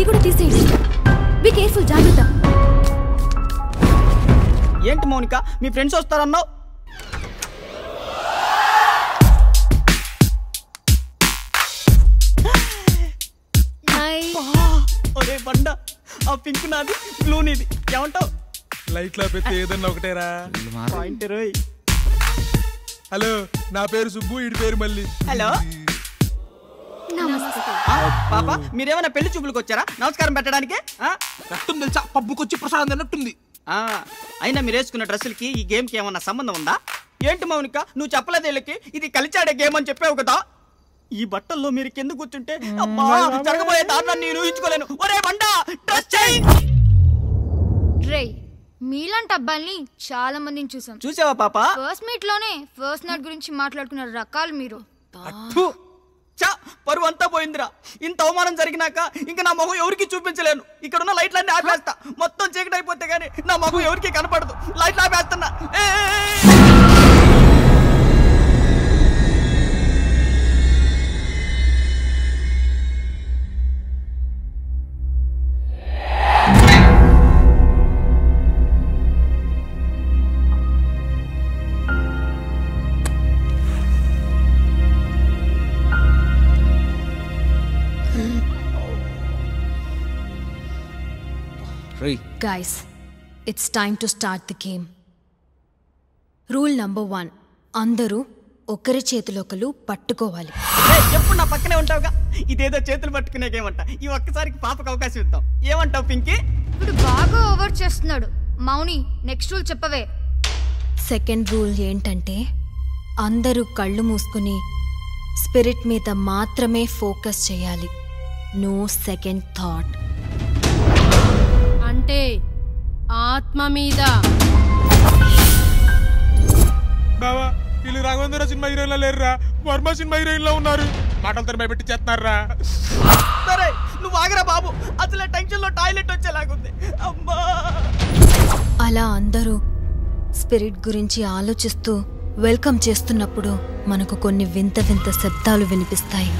ఇది కూడా తీసేయండి. బీ కేర్ఫుల్, జాగ్రత్త. ఏంటి మౌనిక, మీ ఫ్రెండ్స్ వస్తారన్నావు? ఒరే బండ, ఆ పింక్ నాది, బ్లూ నీది, ఏమంటావు? లైట్ లో పెట్టి ఏదన్నా ఒకటేరా. హలో, నా పేరు సుబ్బు, ఈడి పేరు మళ్ళీ. హలో పాప, మీరేమైనా పెళ్లి చూపులకు వచ్చారా నమస్కారం పెట్టడానికి? రక్తం తెలుసా, పబ్బుకొచ్చి ప్రసాదం తిన్నట్టుంది. అయినా మీరు వేసుకున్న డ్రెస్సులకి ఈ గేమ్ కి ఏమన్నా సంబంధం ఉందా? ఏంటి మౌనిక, నువ్వు చెప్పలేదు వీళ్ళకి ఇది కలిచాడే గేమ్ అని చెప్పావు కదా. ఈ బట్టల్లో మీరు కింద కూర్చుంటే జరగబోయే దారుణాన్ని నేను ఊహించుకోలేను. ఒరే బండా, డ్రెస్ చేంజ్. రే, మీలాంటి అబ్బాయిల్ని చాలా మందిని చూసాం. చూసావా పాప? ఫస్ట్ మీట్ లోనే ఫస్ట్ నైట్ గురించి మాట్లాడుకున్న రకాలు మీరు. పరువు అంతా పోయిందిరా. ఇంత అవమానం జరిగినాక ఇంకా నా మొహం ఎవరికి చూపించలేను. ఇక్కడ ఉన్న లైట్లన్నీ ఆపేస్తా. మొత్తం చీకటి అయిపోతే గానీ నా మొహం ఎవరికి కనపడదు. లైట్లు ఆపేస్తున్నా. Guys, it's time to start the game. Rule number 1. అందరూ ఒకరి చేతులొకరు పట్టుకోవాలి. ఎప్పుడు నా పక్కనే ఉంటావుగా. ఇదేదో చేతులు పట్టుకునేకేమంట. ఈ ఒక్కసారికి పాపకు అవకాశం ఇద్దాం. ఏమంటావు పింకీ? ఇప్పుడు బాగా ఓవర్ చేస్తున్నాడు. మౌని, నెక్స్ట్ రూల్ చెప్పవే. సెకండ్ రూల్ ఏంటంటే అందరూ కళ్ళు మూసుకుని స్పిరిట్ మీద మాత్రమే ఫోకస్ చేయాలి. No second thought. అంటే ఆత్మ మీద. బావా, వీళ్ళు రాఘవేంద్ర సినిమా హీరోయిన్లో లేరురా, వర్మ సినిమా హీరోయిన్లో ఉన్నారు. మాటలతో భయపెట్టి చేస్తున్నారా? సరే నువ్వు ఆగరా బాబు, అసలే టెన్షన్ లో టాయిలెట్ వచ్చేలాగుంది. అమ్మా. అలా అందరూ స్పిరిట్ గురించి ఆలోచిస్తూ వెల్కమ్ చేస్తున్నప్పుడు మనకు కొన్ని వింత వింత శబ్దాలు వినిపిస్తాయి.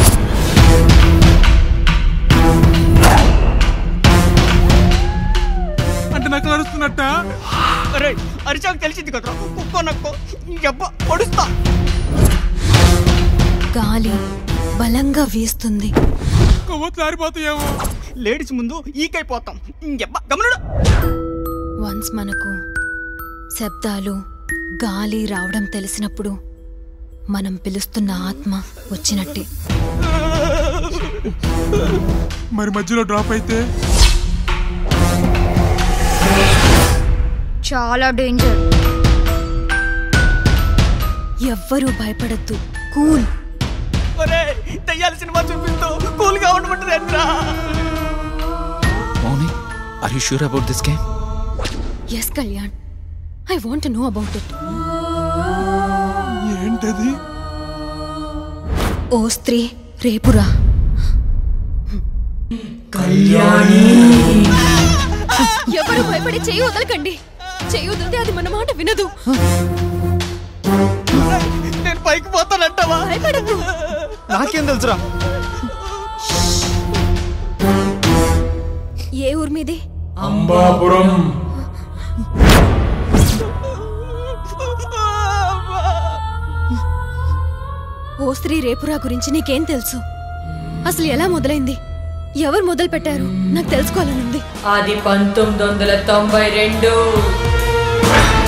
అంటే నాకు అరుస్తున్నట్ట? అరే అరిచాకు తెలిసింది కదా, కుక్కో నక్కో పొడుస్తా. గాలి బలంగా వీస్తుంది. కొవ్వొత్తులారిపోతాయేమో. లేడీస్ ముందు ఈకైపోతాం. గమనుడు. వన్స్ మనకు శబ్దాలు గాలి రావడం తెలిసినప్పుడు మనం పిలుస్తున్న ఆత్మ వచ్చినట్టే. మరి మధ్యలో డ్రాప్ అయితే చాలా డేంజర్. ఎవ్వరూ భయపడద్దు. కూల్. ఒరే దయ్యాల సినిమా చూపిస్తూ కూల్ గా ఉండమంటారా? మౌని, are you sure about this game? Yes, Kalyan. I want to know about it. ఏంటది? ఓ స్త్రీ రేపురా. కళ్యాణి. ఎవరు భయపడి చెయ్యి వదలకండి. చెయ్యి వదిలితే అది మన మాట వినదు. నేను పైకి పోతానంటావా? భయపడద్దు. నాకేం తెలుసురా? ఏ ఊరు మీది? అంబాపురం. ఓ స్త్రీ రేపురా గురించి నీకేం తెలుసు? అసలు ఎలా మొదలైంది? ఎవరు మొదలు పెట్టారు? నాకు తెలుసుకోవాలనుంది. అది 1992.